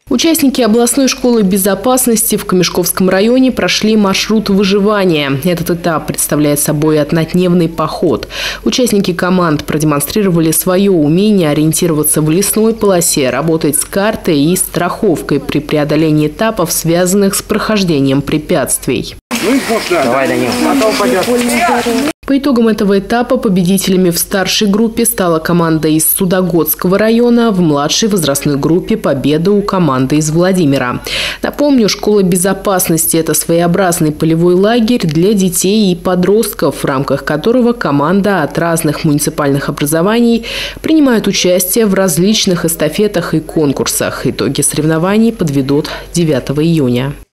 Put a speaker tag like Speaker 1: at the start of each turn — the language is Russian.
Speaker 1: Участники областной школы безопасности в Камешковском районе прошли маршрут выживания. Этот этап представляет собой однодневный поход. Участники команд продемонстрировали свое умение ориентироваться в лесной полосе, работать с картой и страховкой при преодолении этапов, связанных с прохождением препятствий.
Speaker 2: Давай, Данил.
Speaker 1: По итогам этого этапа победителями в старшей группе стала команда из Судогодского района, в младшей возрастной группе победа у команды из Владимира. Напомню, школа безопасности – это своеобразный полевой лагерь для детей и подростков, в рамках которого команда от разных муниципальных образований принимает участие в различных эстафетах и конкурсах. Итоги соревнований подведут 9 июня.